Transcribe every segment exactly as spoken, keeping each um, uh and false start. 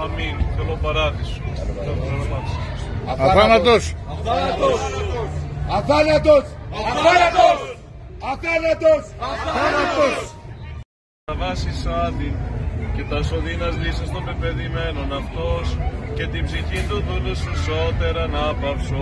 Αμήν. Καλό παράδεισο. Αθάνατος! Αθάνατος! Αθάνατος! Αθάνατος! Αθάνατος! Αθάνατος! Τα βάσεις άδει και τα σωδίνας λύσας των πεπαιδημένων αυτός και την ψυχή του δούλου σου σώτερα να παυσώ.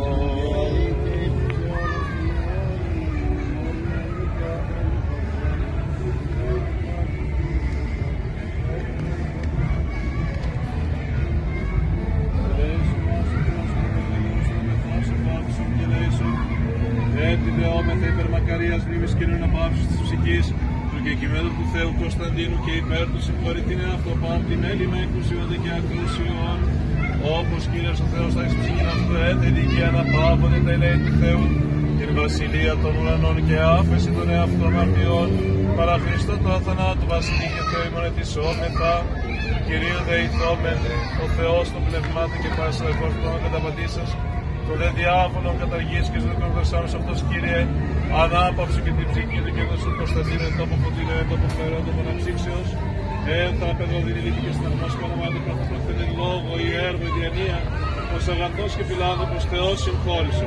Έτσι δεόμεθα υπερμακαρίας μνήμης Κυρίων απάψης της ψυχής του κεκειμένου του Θεού Κωνσταντίνου και υπέρ του συγχωρητήνε αυτοπάμ την έλλειμμα εκούσιοντα και ακούσιον, όπως Κύριος ο Θεός θα εις ψυχήν αυτού έτε δικαία να πάβονται τα ελέη του Θεού, την βασιλεία των ουρανών και άφεση των εαυτών αμαρτιών, παρά Χριστό το αθανάτου βασιλεί και Θεό ημών ετισόμεθα, Κυρίου δεηθόμεν, ο Θεός των πνευμάτων και πάσα εφορτών καταπατήσας, το δε διάβολον καταργής και ζωδικών δοσάμους αυτός, Κύριε, ανάπαυσου και την ψυχή του και δώσου Κωνσταντίνου εν τόπο φωτεινό, εν τόπο φερόν, τόπο αναψύξεως, ένθρα παιδόδιν ηλίκη και συναγμός και όνομα του προφητοφθενήν λόγο, η έργο, η διανία, ως αγαθός και φιλάνθρωπος Θεός συγχώρησε.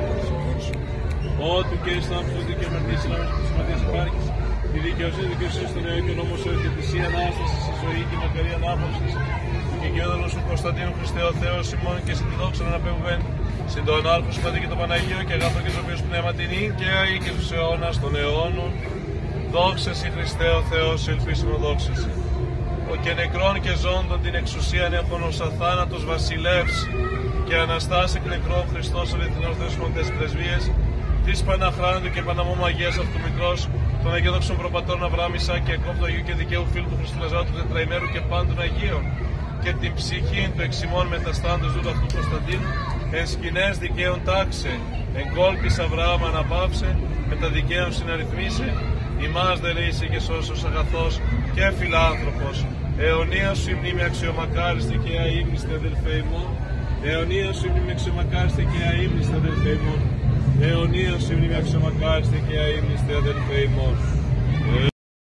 Ό,τι και εις θάψος και αμαρτήσεις, να μην σημαντίας υπάρχεις, η δικαιοσύνη, δικαιοσύνη στον νέο και ο νόμος έως και θυσία, ανάσταση, η ζωή και η μακαρία ανάπαυσης, και γέδαλος του Κωνσταντίνου Χριστέ ο Θεός ημών και στην δόξα να αναπέμπεν, συν το ανάρχο σου Πατή και το Παναγίο και αγάπη και ζωοποιός πνευματινή και αή και τους αιώνας των αιώνων. Δόξα σοι Χριστέ ο Θεός, ελπίσιμο δόξα σοι. Ο και νεκρών και ζώντων την εξουσίαν έχουν ως αθάνατος βασιλεύς και αναστάσει εκ νεκρών Χριστός ο διεθνός Θεός μοντές πρεσβείες, της Παναχράντου και Παναμόμου Αγίας αυτού μικρός, των Αγιόδοξων προπατώρων Αβραάμ, Ισαάκ και Ιακώβ, του Αγίου και δικαίου φίλου του Χριστού Λαζάρου του τετραημέρου και πάντων Αγίων, και την ψυχή του εξημών μεταστάντος δούλου αυτού Κωνσταντίνου, εν σκηνές δικαίων τάξε, εν κόλπης Αβραάμ αναπαύσε, με τα δικαίων συναριθμίσε, ημάς δε λύσει και σώσος αγαθός και φιλάνθρωπος. Αιωνία σου η μνήμη αξιομακάριστη και αείμνηστη αδελφέ ημών, αιωνία σου η μνήμη αξιομακάριστη και αείμνηστη αδελφέ ημών, αιωνία σου η μνήμη αξιομακάριστη και αείμνηστη αδελφέ ημών.